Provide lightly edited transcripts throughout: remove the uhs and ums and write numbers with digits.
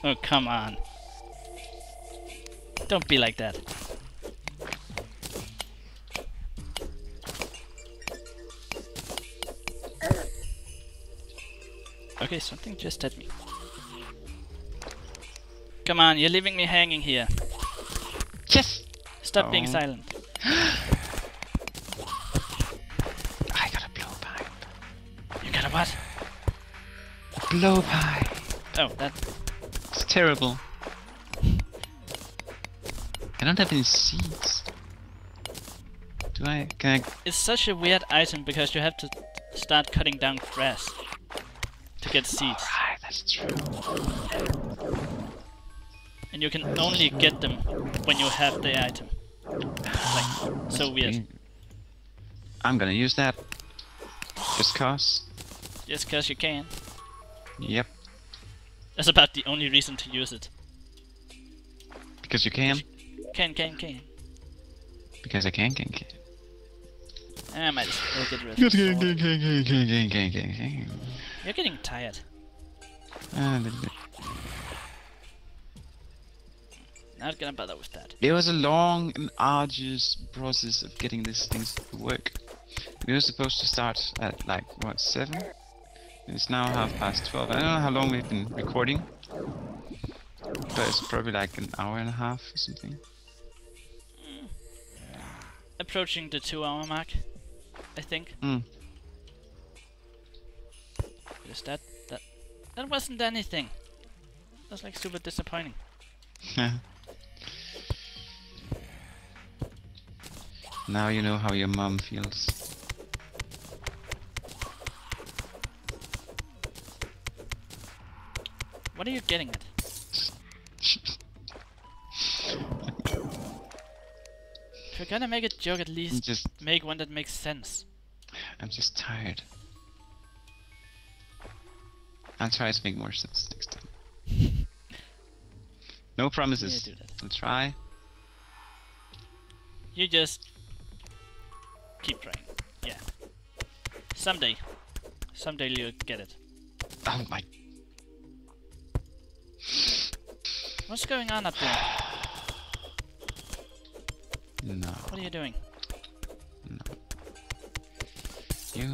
Oh, come on. Don't be like that. Okay, something just hit me. Come on, you're leaving me hanging here. Yes! Stop being silent. I got a blowpipe. You got a what? Blowpipe. Oh, that... It's terrible. I don't have any seeds. Do I? Can I? It's such a weird item because you have to start cutting down grass to get seeds. Alright, that's true. And you can only get them when you have the item. Like, so weird. I'm gonna use that. Just cause. Just cause you can. Yep. That's about the only reason to use it. Because you can. Can. Because I can. I might as well get rid of it. You're getting tired. A little bit. Not gonna bother with that. It was a long and arduous process of getting these things to work. We were supposed to start at like, what, 7? It's now 12:30. I don't know how long we've been recording. But it's probably like an hour and a half or something. Approaching the 2-hour mark, I think. Is that wasn't anything. That's like super disappointing. Now you know how your mom feels. What are you getting at? If you're gonna make a joke, at least make one that makes sense. I'm just tired. I'll try to make more sense next time. No promises. Yeah, do that. I'll try. You just keep trying. Yeah. Someday you'll get it. Oh my. What's going on up there? No. What are you doing? No. You.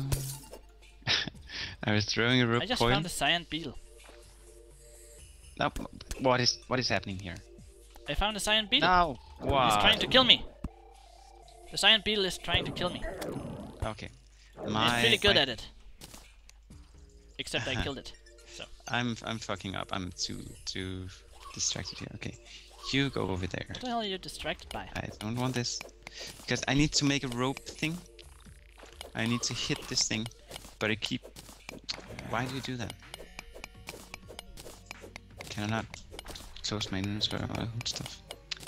I was throwing a rope I just coil. found a cyan beetle. No, what is happening here? I found a cyan beetle. No. Wow. He's trying to kill me. The cyan beetle is trying to kill me. Okay. He's really good at it. Except I killed it. So. I'm fucking up. I'm too distracted here. Okay. You go over there. What the hell are you distracted by? I don't want this. Because I need to make a rope thing. I need to hit this thing. But I keep... Why do you do that? Can I not close my nose for all stuff?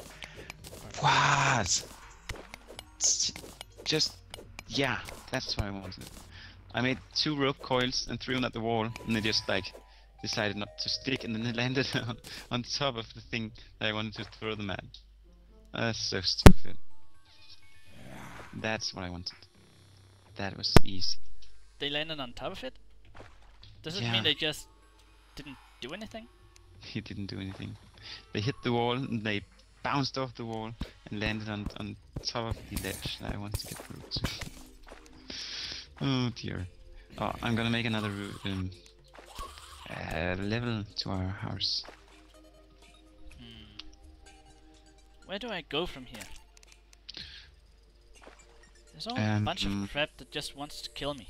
What? Just... Yeah, that's what I wanted. I made 2 rope coils and threw them at the wall. And they just like... decided not to stick, and then they landed on top of the thing that I wanted to throw them at. That's so stupid. That's what I wanted. That was easy. They landed on top of it? Does it Yeah. mean they just didn't do anything? He didn't do anything. They hit the wall, and they bounced off the wall, and landed on top of the ledge that I wanted to get through to. Oh dear. Oh, I'm gonna make another level to our house. Where do I go from here? There's a bunch of crap that just wants to kill me.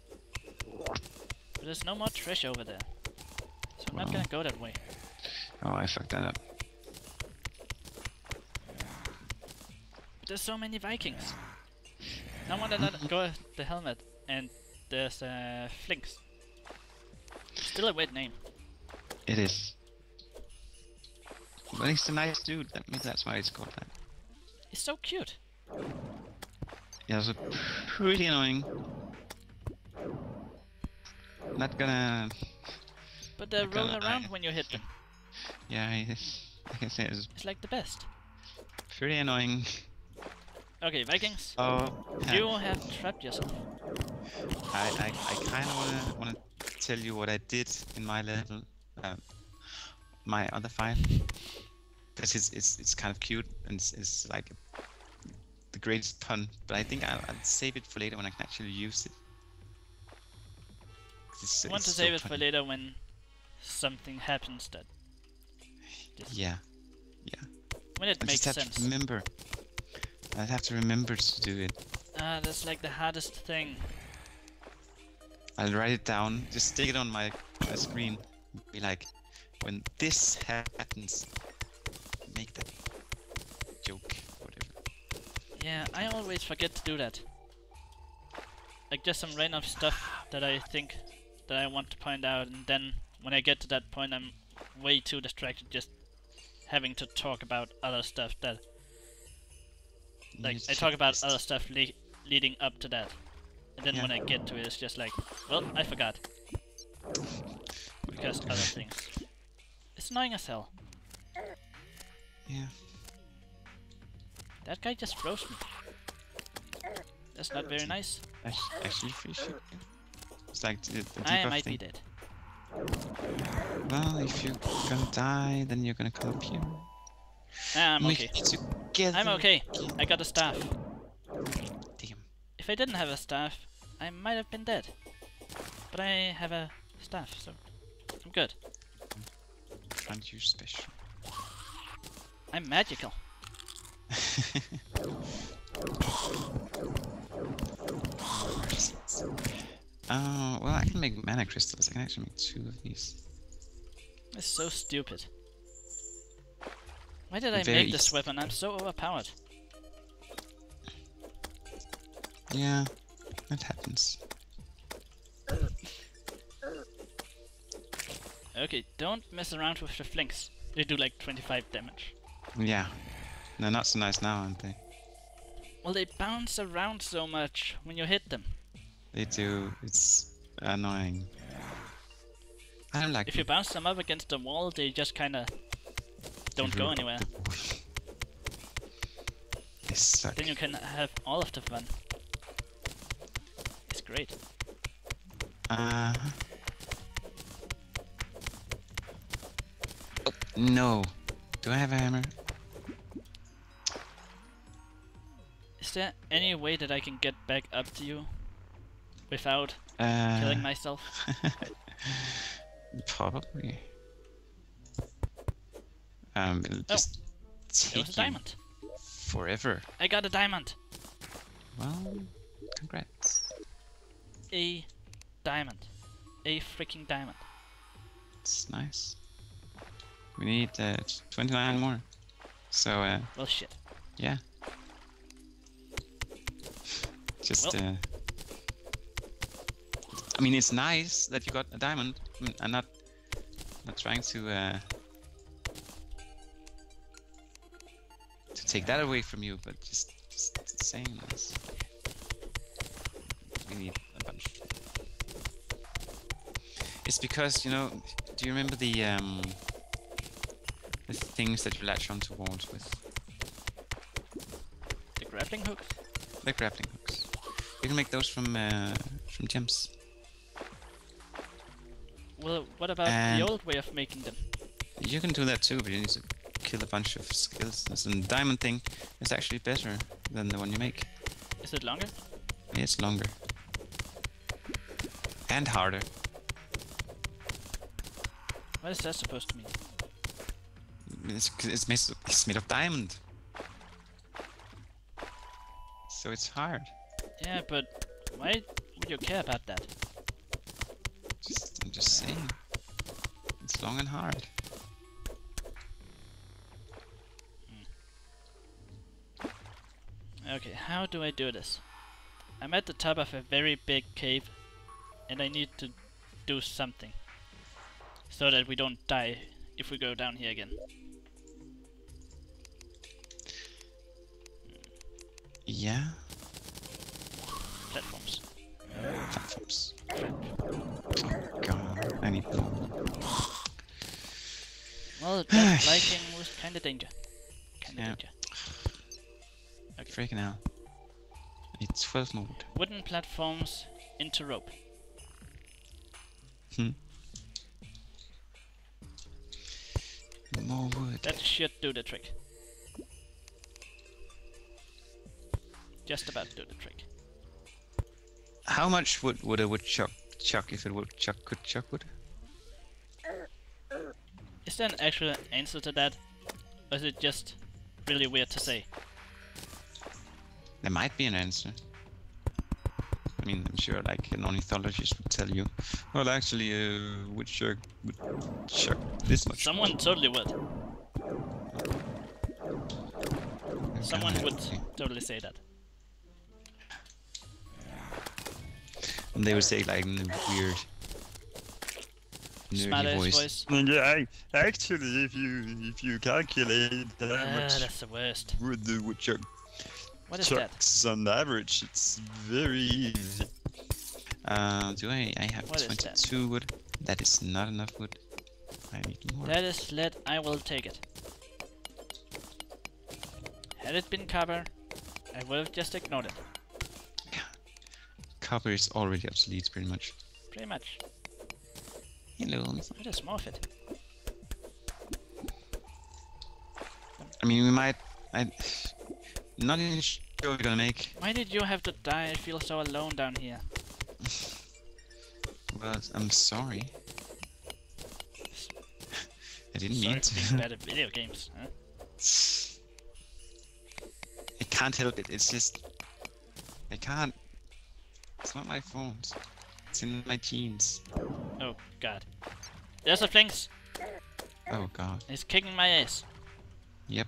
But there's no more trash over there. So I'm not gonna go that way. Oh, I fucked that up. But there's so many Vikings. I wanna not go the helmet, and there's Flinks. Still a weird name. It is. But he's a nice dude. Maybe that's why it's called that. It's so cute. Yeah, it's pretty annoying. Not gonna... But they roll around when you hit them. Yeah, like I said, It's like the best. pretty annoying. Okay, Vikings. Oh, You have trapped yourself. I kind of wanna tell you what I did in my level. my other 5. Because it's kind of cute and it's like the greatest pun. But I think I'll save it for later when I can actually use it. I want to save it for later when something happens that... Yeah. When it makes sense. I'd have to remember to do it. That's like the hardest thing. I'll write it down, just stick it on my screen. Be like, when this happens, make that joke, whatever. Yeah, I always forget to do that. Like just some random stuff that I think that I want to point out, and then when I get to that point I'm way too distracted just having to talk about other stuff that... Like, I talk about other stuff leading up to that. And then when I get to it, it's just like, well, I forgot. Because other things. It's annoying as hell. Yeah. That guy just froze me. That's not very nice. Actually, free shit. It's like the I might be dead. Well, if you're gonna die, then you're gonna come up here. I'm okay. I'm okay. I got a staff. Damn. If I didn't have a staff, I might have been dead. But I have a staff, so I'm good. Aren't you special? I'm magical. Oh, well, I can make mana crystals. I can actually make 2 of these. It's so stupid. Why did I make this weapon? I'm so overpowered. Yeah, that happens. Okay, don't mess around with the flinks. They do like 25 damage. Yeah. They're not so nice now, aren't they? Well, they bounce around so much when you hit them. They do. It's annoying. I don't like If you bounce them up against the wall, they just kinda don't go anywhere. They suck. Then you can have all of the fun. It's great. Oh, no. Do I have a hammer? Is there any way that I can get back up to you without killing myself? Probably. It'll just take there was a diamond. Forever. I got a diamond. Well, congrats. A diamond. A freaking diamond. It's nice. We need 29 more. So, well, shit. Yeah. Just, I mean, it's nice that you got a diamond. I mean, I'm not trying to take that away from you, but just saying this. We need a bunch. It's because, you know, do you remember the things that you latch onto walls with? The grappling hooks? The grappling hooks. You can make those from gems. Well, what about the old way of making them? You can do that too, but you need to kill a bunch of skills. And the diamond thing is actually better than the one you make. Is it longer? It's longer. And harder. What is that supposed to mean? It's made of diamond. So it's hard. Yeah, but why would you care about that? I'm just saying. It's long and hard. Okay, how do I do this? I'm at the top of a very big cave and I need to do something so that we don't die if we go down here again. Yeah. Platforms. Platforms. Oh god, I need more. Well, that Viking was kinda danger. Danger. Okay. Freaking hell. I need 12 more wood. Wooden platforms into rope. more wood. That should do the trick. Just about do the trick. How much wood would a woodchuck chuck if a woodchuck could chuck wood? Is there an actual answer to that? Or is it just really weird to say? There might be an answer. I mean, I'm sure like an ornithologist would tell you. Well, actually, a woodchuck would chuck this much. Someone totally would. Someone would totally say that. And they would say like in a weird, nerdy Smart-ass voice. voice. Yeah, actually, if you calculate how much That's the worst. wood the woodchuck What is that? chucks on average, it's very easy. Do I have What is that? 22 wood? That is not enough wood. I need more. That is lead, I will take it. Had it been copper, I would have just ignored it. Copper is already obsolete, pretty much. Pretty much. Hello. What is more of it? I mean, we might. Not even sure we're gonna make. Why did you have to die? I feel so alone down here. Well, I'm sorry. I didn't Sorry mean for being to. bad at video games. Huh? I can't help it. It's just. I can't. It's not my fault. It's in my genes. Oh god. There's a flanks. Oh god. He's kicking my ass. Yep.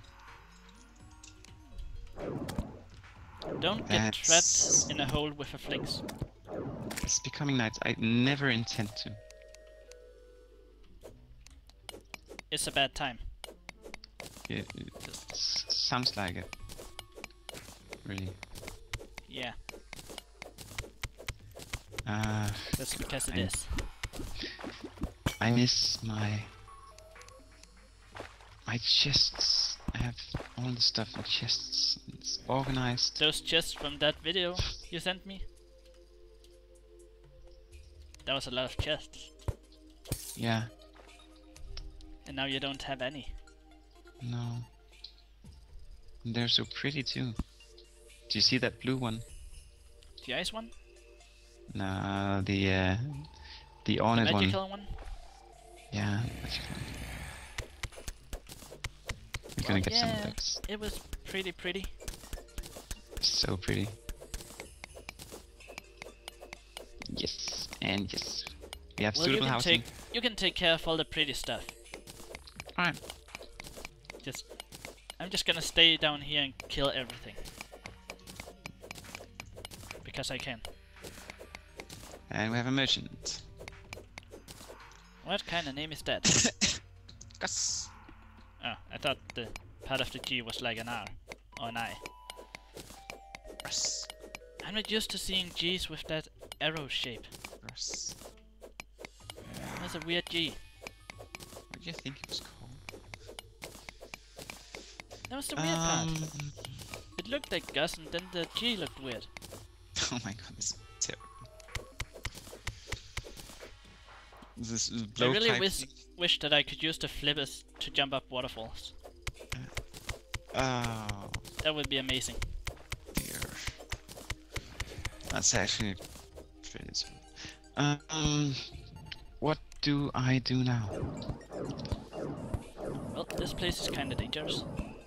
Don't get That's- trapped in a hole with a flanks. It's becoming night. I never intend to. It's a bad time. It sounds like it. Really. Yeah, Uh, that's because it I- is. I miss my chests. I have all the stuff in chests. It's organized. Those chests from that video you sent me? That was a lot of chests. Yeah. And now you don't have any. No. And they're so pretty too. Do you see that blue one? The ice one? No, the The ornate one. magical one? Yeah, magical. We're gonna get some of Yeah, those. it was pretty. So pretty. Yes, and yes. We have Well, you suitable can housing. you can take care of all the pretty stuff. Alright. I'm just gonna stay down here and kill everything. Because I can. And we have a merchant. What kind of name is that? Gus. Oh, I thought the part of the G was like an R or an I. Gus. I'm not used to seeing G's with that arrow shape. Gus. That's a weird G. What do you think it was called? That was the weird part. It looked like Gus and then the G looked weird. Oh my god, this is terrible. This is I really blowpipe wish thing. wish that I could use the flippers to jump up waterfalls. Oh That would be amazing. dear. That's actually pretty small. What do I do now? Well, this place is kinda dangerous.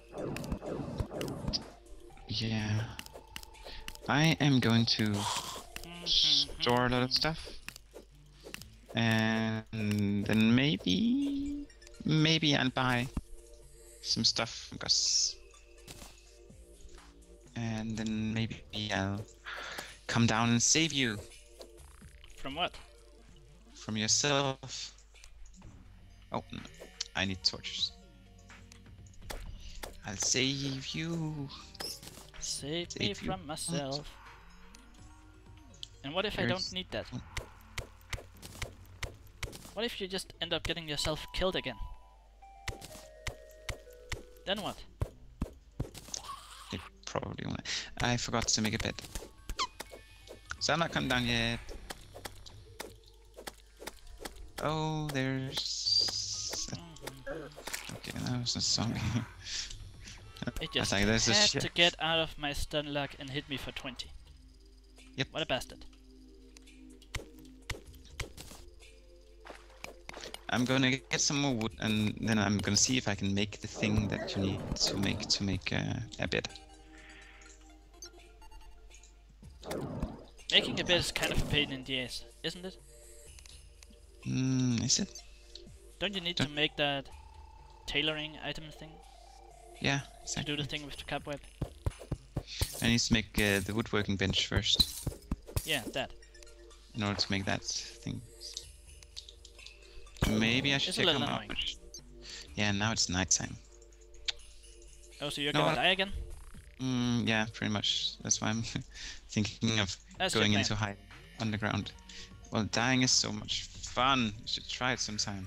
Yeah. I am going to store a lot of stuff. And then maybe I'll buy some stuff from Gus. And then maybe I'll come down and save you From what? from yourself. Oh, no. I need torches. I'll save you. Save me Save you. from myself. And what if I There's- don't need that? What if you just end up getting yourself killed again? Then what? It probably won't. I forgot to make a bed. So I'm not coming down yet. Oh, there's... Okay, that was a zombie. It just like, there's a had shit. to get out of my stun lock and hit me for 20. Yep. What a bastard. I'm gonna get some more wood, and then I'm gonna see if I can make the thing that you need to make a bed. Making a bed is kind of a pain in the ass, isn't it? Is it? Don't you need to make that tailoring item thing? Yeah, To exactly. do the thing with the cobweb? I need to make the woodworking bench first, Yeah, that. in order to make that thing. Maybe I should It's a check little how annoying. much. Yeah, now it's nighttime. Oh, so you're No, gonna die again? Yeah, pretty much. That's why I'm thinking of That's your going plan. into hide underground. Well, dying is so much fun. You should try it sometime.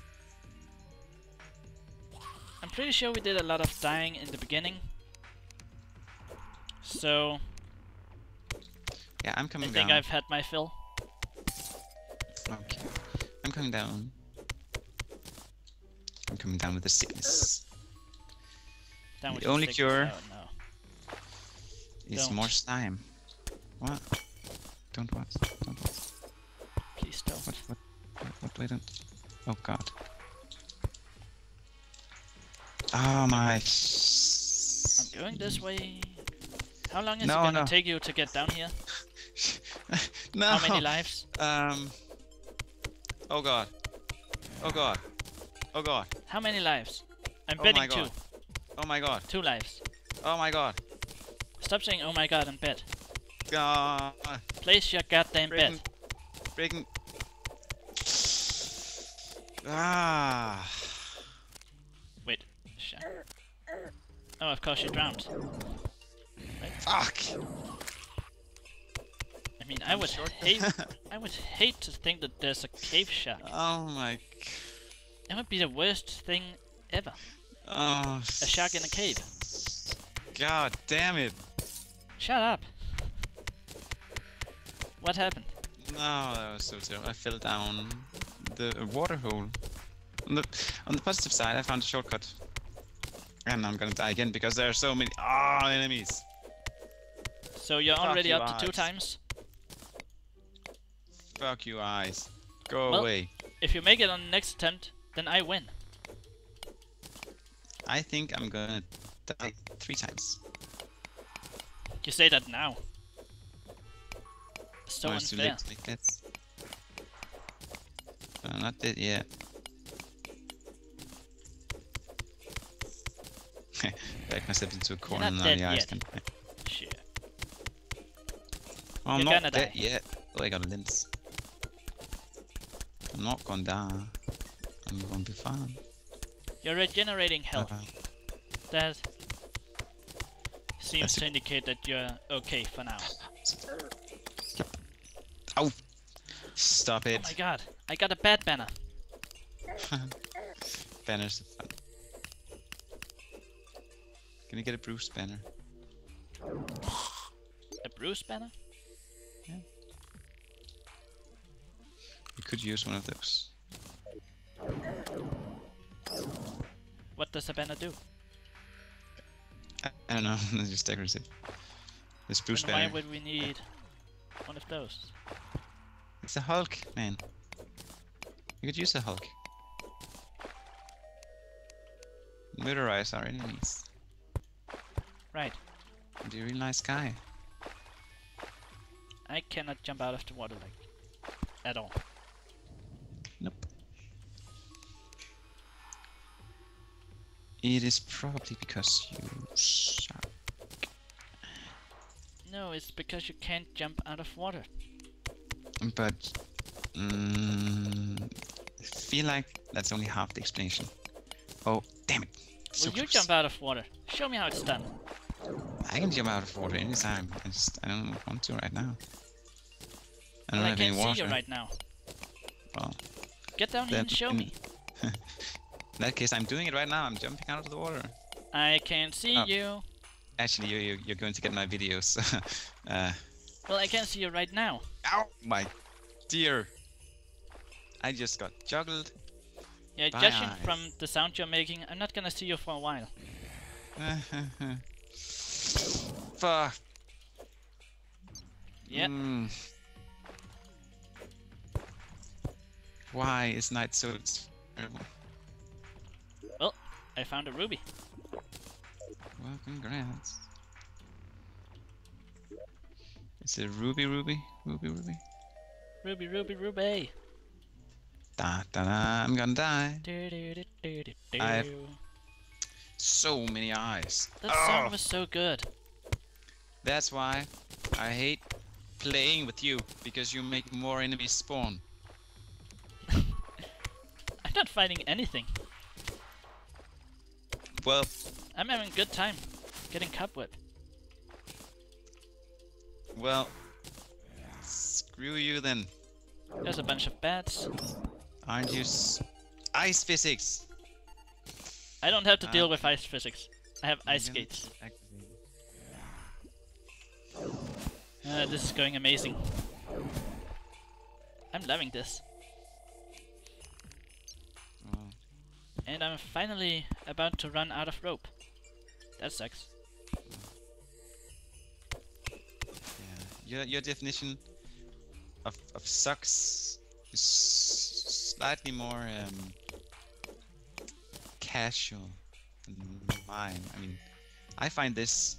I'm pretty sure we did a lot of dying in the beginning. So, Yeah, I'm I coming think down. I've had my fill. Okay, I'm coming down. I'm coming down with the sickness. Down The with the only sickness. cure- Oh, no. It's Don't. more slime. What? Don't what? Don't what? Please don't. What do I don't? Oh god. Oh my. I'm going this way. How long is No, it gonna no. take you to get down here? No. How many lives? Oh god. Oh god. Oh god. How many lives? I'm Oh betting my god. 2. Oh my god. 2 lives. Oh my god. Stop saying oh my god and bet. God. Place your goddamn bet. Breaking. Ah. Wait. Shit. Oh, of course you drowned. Fuck. I mean, I would hate to think that there's a cave shark. Oh my. That would be the worst thing ever. Oh. A shark in a cave. God damn it. Shut up. What happened? No, that was so terrible. I fell down the water hole. On the positive side, I found a shortcut. And I'm gonna die again because there are so many enemies. So you're Fuck already you, up to 2 eyes. times? Fuck you, eyes. Go Well- away. If you make it on the next attempt, then I win. I think I'm gonna die 3 times. You say that now. So No, it's too unfair. late to make that. I'm not dead yet. Back myself into a corner not now. dead The eyes yet. can. Shit. Oh, I'm You're not gonna dead die. yet. Oh, I got a lens. I'm not gonna die. I'm gonna be fine. You're regenerating health. That seems That's to indicate that you're okay for now. Ow! Stop Oh it. my god, I got a bad banner. Banners are fun. Can you get a Bruce banner? A Bruce banner? You could use one of those. What does a banner do? I don't know, it's just decorative. This Bruce Then why banner. would we need one of those? It's a Hulk, man. You could use a Hulk. Murderize our enemies. Right. And you're a real nice guy. I cannot jump out of the water like at all. Nope. It is probably because you suck. No, it's because you can't jump out of water. But I feel like that's only half the explanation. Oh, damn it! So Will you close. jump out of water? Show me how it's done. I can jump out of water anytime. I don't want to right now. I don't Well, I have any can't water. see you right now. Well, Get down here and then- show me. in that case, I'm doing it right now. I'm jumping out of the water. I can't see Oh. you. Actually, you're going to get my videos. Well, I can see you right now. Ow, my dear! I just got juggled Yeah, Bye, judging eyes. from the sound you're making, I'm not gonna see you for a while. Fuck. Yeah. Why is night so terrible? Well, I found a ruby. Well, congrats. Is it ruby? Ruby, ruby, ruby. Da da da! I'm gonna die. I have so many eyes. That song was so good. That's why I hate playing with you, because you make more enemies spawn. I'm not finding anything. Well, I'm having a good time getting cobweb. well, screw you then. There's a bunch of bats. Aren't you ice physics? I don't have to deal with ice physics. I have ice I'm gonna skates. activate it. This is going amazing. I'm loving this. Oh, And I'm finally about to run out of rope. That sucks. yeah. Your definition of sucks is slightly more casual than mine. I mean, I find this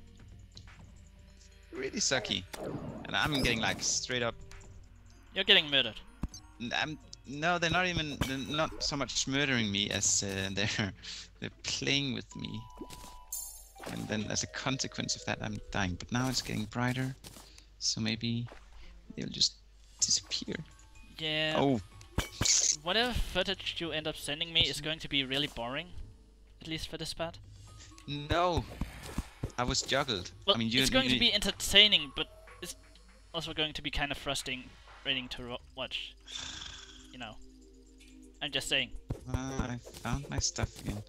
really sucky, and I'm getting like straight up. You're getting murdered. No, they're not so much murdering me as they're playing with me, and then as a consequence of that, I'm dying. But now it's getting brighter, so maybe they'll just disappear. Yeah. Oh, Whatever footage you end up sending me is going to be really boring. At least for this part. no! I was juggled. Well, I mean, it's going to be entertaining, but it's also going to be kind of frustrating to watch. You know. I'm just saying. I found my stuff again.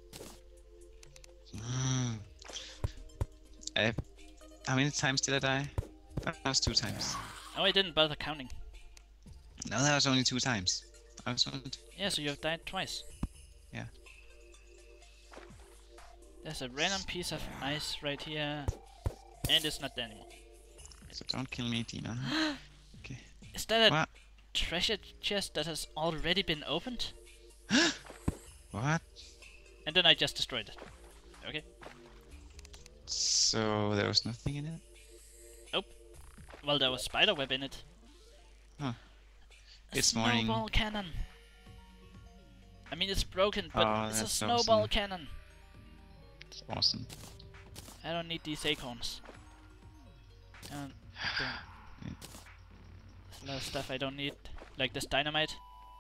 How many times did I die? That was 2 times. Oh, I didn't bother counting. No, that was only 2 times. I was only Yeah, so you've died twice. Yeah. There's a random piece of ice right here. And it's not there anymore. So don't kill me, Tina. Okay. Is that a What? treasure chest that has already been opened? What? And then I just destroyed it. Okay. So there was nothing in it? Well, there was spiderweb in it. Huh. A It's morning. snowball cannon. I mean, it's broken, but Oh, it's a that's snowball awesome. cannon. It's awesome. I don't need these acorns. There's a lot of stuff I don't need, like this dynamite.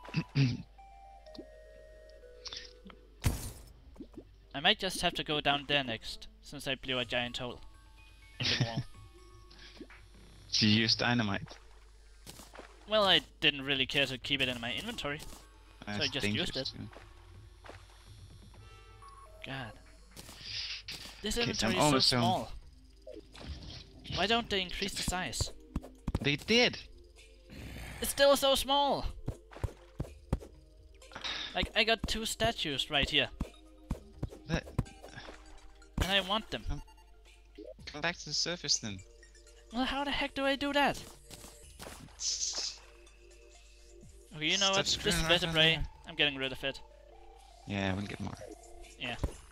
I might just have to go down there next, since I blew a giant hole in the wall. She used dynamite. Well, I didn't really care to keep it in my inventory. That's I just used dangerous it. too. God. This Okay, so I'm inventory is so almost done. small. Why don't they increase the size? They did! It's still so small! Like, I got 2 statues right here, Let, and I want them. come back to the surface then. Well, how the heck do I do that? Okay, you know Stop what? This screwing around down vertebrae, there. I'm getting rid of it. Yeah, we'll get more. Yeah.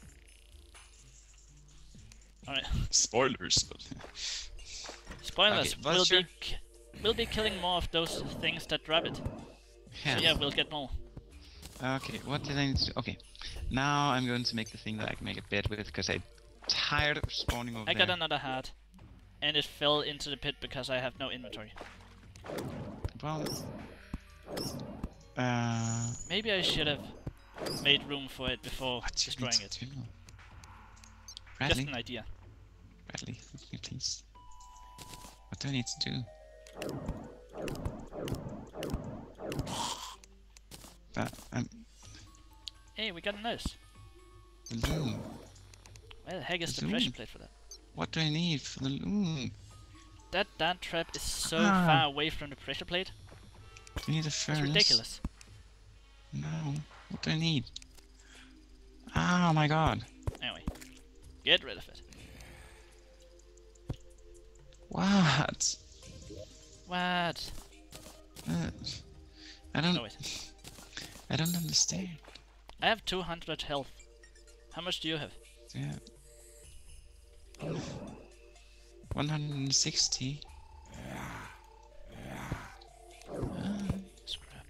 Alright. Spoilers, but... Spoilers, Okay, what's we'll be killing more of those things that grab it. yeah. So yeah, we'll get more. Okay, what did I need to do? Okay, now I'm going to make the thing that I can make a bed with, because I'm tired of spawning over I there. got another heart. And it fell into the pit because I have no inventory. Well... Maybe I should have made room for it before what do you destroying need it. to do? Just Bradley? an idea. Bradley, help me please. What do I need to do? Hey, we got a nurse. The loom. Where the heck is the Zoom. pressure plate for that? What do I need for the loom? That dart trap is so Ah. far away from the pressure plate. Do you need a It's furnace? ridiculous. No. What do I need? Oh my god. Anyway, get rid of it. What? What? I don't. Oh wait. I don't understand. I have 200 health. How much do you have? Yeah. 160. Scrap.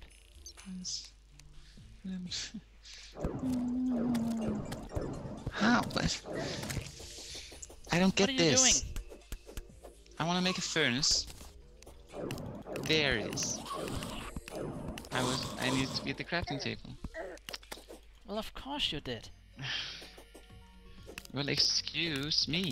How? But I don't get What are you this. doing? I want to make a furnace. There it is. I needed to be at the crafting table. Well, of course you did. Well, excuse me.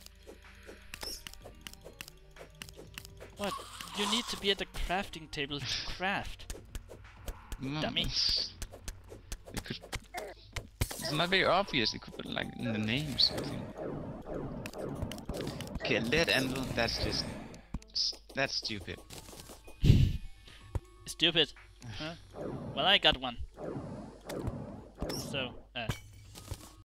What? You need to be at the crafting table to craft. Dummy. It could. It's not very obvious. It could put like in the name or something. Okay, lead anvil. That's just. That's stupid. Stupid. Huh? Well, I got one. So,